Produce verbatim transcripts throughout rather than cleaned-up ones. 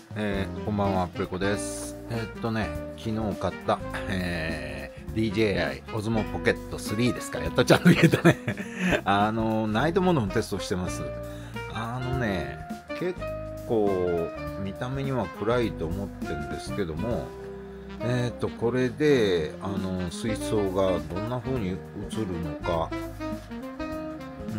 えー、こんばんは、プレコです。えー、っとね、昨日買った、えー、ディージェーアイ Osmo Pocket スリーですか。やったちゃんと言えたね。あの、ナイトモードのテストしてます。あのね、結構、見た目には暗いと思ってるんですけども、えー、っと、これで、あの、水槽がどんな風に映るのか、うん。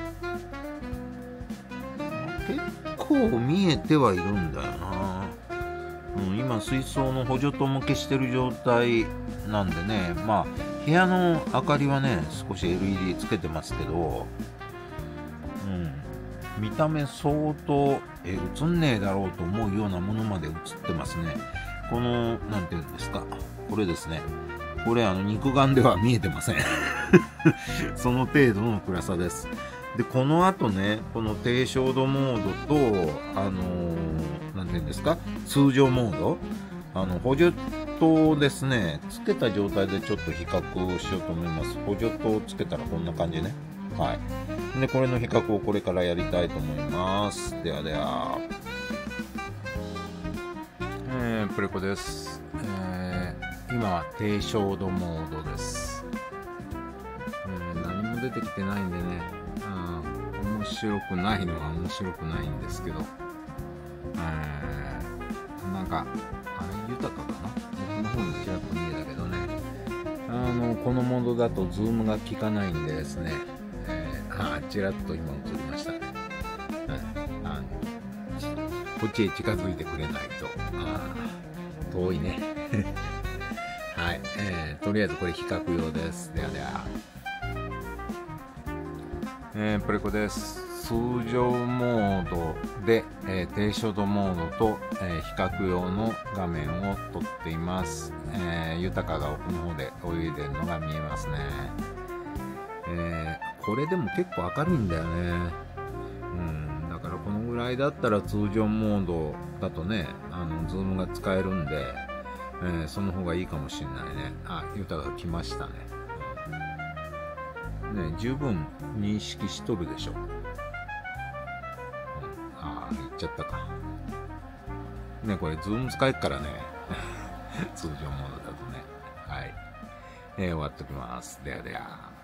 結構見えてはいるんだよな。うん、今水槽の補助灯も消してる状態なんでね、まあ部屋の明かりはね少し エルイーディー つけてますけど、うん、見た目相当え映んねえだろうと思うようなものまで映ってますね。このなんていうんですか、これですね、これあの肉眼では見えてません。その程度の暗さです。でこの後ね、この低照度モードとあのー、なんていうんですか、通常モード、あの補助灯ですね、つけた状態でちょっと比較しようと思います。補助灯をつけたらこんな感じね。はい。でこれの比較をこれからやりたいと思います。ではでは。えー、プレコです。えー、今は低照度モードです。えー、何も出てきてないんでね、うん、面白くないのは面白くないんですけど、えー、なんかあれ豊かかな、僕の方にちらっと見えたけどね、あのこのモードだとズームが効かないんでですね、えー、あちらっと今映りましたね、うん、あのこっちへ近づいてくれないと、あ遠いね。はい、えー、とりあえずこれ比較用です。ではでは。えー、プレコです。通常モードで、えー、低照度モードと、えー、比較用の画面を撮っています。えー、豊かが奥の方で泳いでるのが見えますね。えー、これでも結構明るいんだよね。うん、だからこのぐらいだったら通常モードだとね、あのズームが使えるんで、えー、その方がいいかもしれないね。あ、豊かが来ましたね。ね、十分認識しとるでしょ。うん、ああ、言っちゃったか。ね、これズーム使えっからね。通常モードだとね。はい。えー、終わっときます。ではでは。